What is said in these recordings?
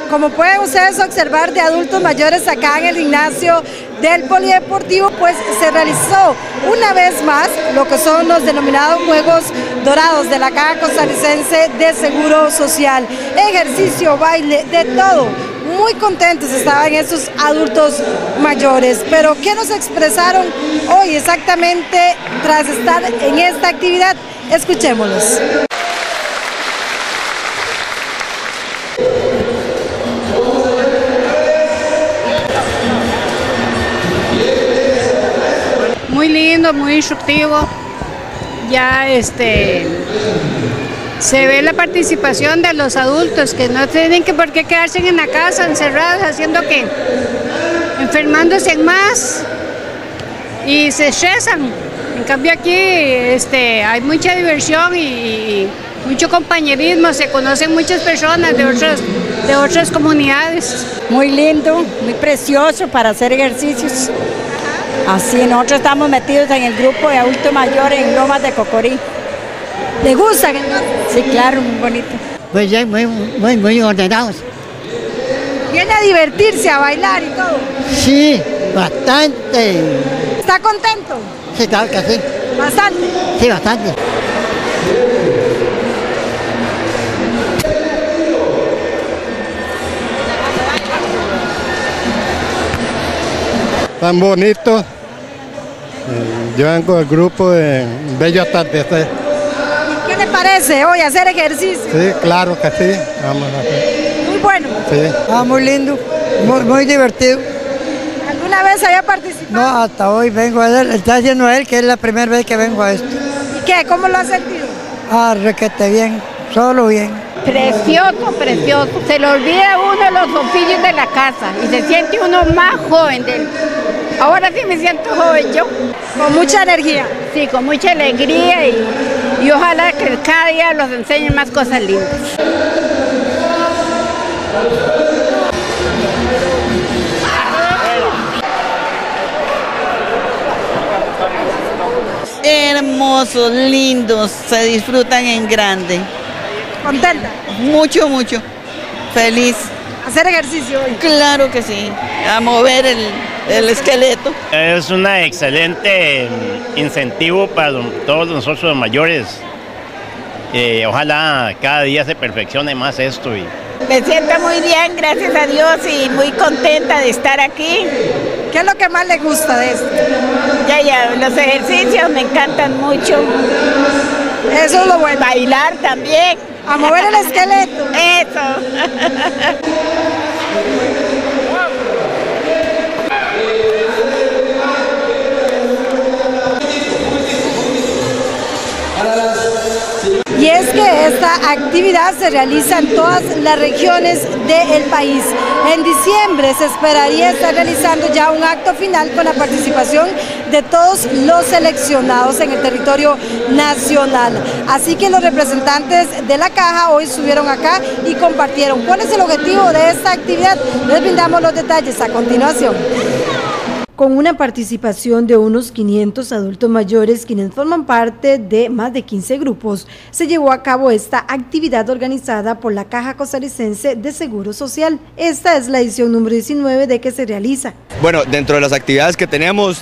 como pueden ustedes observar, de adultos mayores acá en el gimnasio del Polideportivo, pues se realizó una vez más lo que son los denominados Juegos Dorados de la Caja Costarricense de Seguro Social. Ejercicio, baile, de todo. Muy contentos estaban estos adultos mayores, pero ¿qué nos expresaron hoy exactamente tras estar en esta actividad? Escuchémoslos. Muy lindo, muy instructivo. Ya se ve la participación de los adultos que no tienen por qué quedarse en la casa encerrados, haciendo que enfermándose más y se estresan. En cambio aquí hay mucha diversión y mucho compañerismo, se conocen muchas personas de otras comunidades. Muy lindo, muy precioso para hacer ejercicios. Así, nosotros estamos metidos en el grupo de adultos mayores en Lomas de Cocorí. ¿Le gusta? Sí, claro, muy bonito. Pues ya muy ordenados. ¿Viene a divertirse, a bailar y todo? Sí, bastante. ¿Está contento? Sí, claro que sí. ¿Bastante? Sí, bastante. Tan bonito. Yo vengo del grupo de Bello Atardecer. ¿Qué le parece hoy hacer ejercicio? Sí, claro que sí. Vamos a hacer. Muy bueno. Sí. Muy lindo, muy divertido. ¿Alguna vez había participado? No, hasta hoy vengo a él, está haciendo él, que es la primera vez que vengo a esto. ¿Y qué? ¿Cómo lo ha sentido? Requete bien, solo bien. Precioso, precioso. Se le olvida uno los oficios de la casa y se siente uno más joven de él. Ahora sí me siento joven yo. Con mucha energía. Sí, con mucha alegría y ojalá que cada día los enseñen más cosas lindas. Hermosos, lindos, se disfrutan en grande. ¿Contenta? Mucho, mucho. Feliz. ¿Hacer ejercicio hoy? Claro que sí. A mover el esqueleto. Es un excelente incentivo para todos nosotros los mayores. Ojalá cada día se perfeccione más esto. Me siento muy bien, gracias a Dios, y muy contenta de estar aquí. ¿Qué es lo que más le gusta de esto? Ya, los ejercicios me encantan mucho. Eso es lo bueno. Bailar también. A mover el esqueleto. Eso. Y es que esta actividad se realiza en todas las regiones del país. En diciembre se esperaría estar realizando ya un acto final con la participación de todos los seleccionados en el territorio nacional. Así que los representantes de la Caja hoy estuvieron acá y compartieron cuál es el objetivo de esta actividad. Les brindamos los detalles a continuación. Con una participación de unos 500 adultos mayores, quienes forman parte de más de 15 grupos, se llevó a cabo esta actividad organizada por la Caja Costarricense de Seguro Social. Esta es la edición número 19 de que se realiza. Bueno, dentro de las actividades que tenemos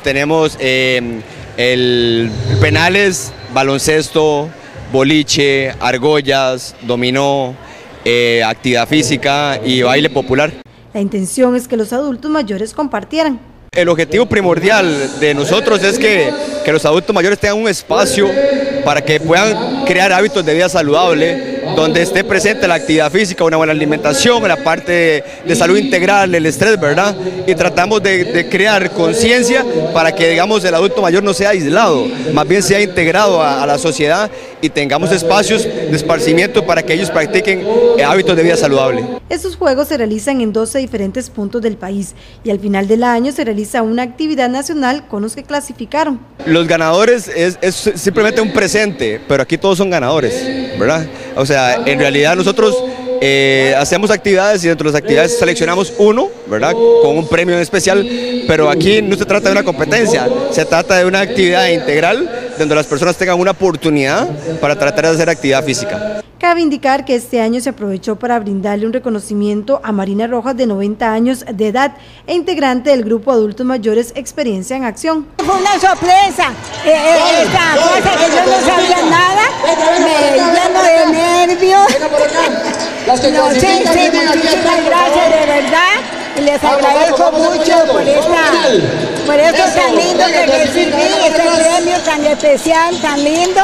el penales, baloncesto, boliche, argollas, dominó, actividad física y baile popular. La intención es que los adultos mayores compartieran. El objetivo primordial de nosotros es que los adultos mayores tengan un espacio para que puedan crear hábitos de vida saludable, donde esté presente la actividad física, una buena alimentación, la parte de salud integral, el estrés, ¿verdad? Y tratamos de crear conciencia para que, digamos, el adulto mayor no sea aislado, más bien sea integrado a la sociedad y tengamos espacios de esparcimiento para que ellos practiquen hábitos de vida saludable. Estos juegos se realizan en 12 diferentes puntos del país y al final del año se realiza una actividad nacional con los que clasificaron. Los ganadores es simplemente un presente, pero aquí todos son ganadores, ¿verdad? O sea, en realidad nosotros hacemos actividades y dentro de las actividades seleccionamos uno, ¿verdad? Con un premio en especial, pero aquí no se trata de una competencia, se trata de una actividad integral donde las personas tengan una oportunidad para tratar de hacer actividad física. Cabe indicar que este año se aprovechó para brindarle un reconocimiento a Marina Rojas, de 90 años de edad e integrante del grupo Adultos Mayores Experiencia en Acción. Fue una sorpresa, esta cosa que yo no sabía nada, me lleno de nervios. No sé, muchísimas gracias de verdad y les agradezco mucho por esto tan lindo que recibí, este premio tan especial, tan lindo.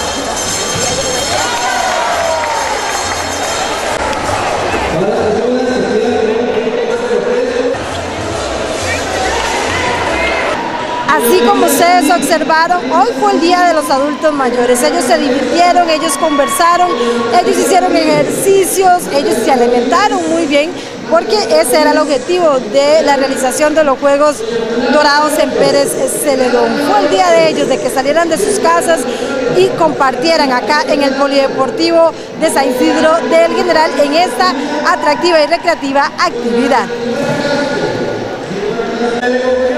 Así como ustedes observaron, hoy fue el Día de los Adultos Mayores. Ellos se divirtieron, ellos conversaron, ellos hicieron ejercicios, ellos se alimentaron muy bien, porque ese era el objetivo de la realización de los Juegos Dorados en Pérez Celedón. Fue el día de ellos, de que salieran de sus casas y compartieran acá en el Polideportivo de San Isidro del General en esta atractiva y recreativa actividad.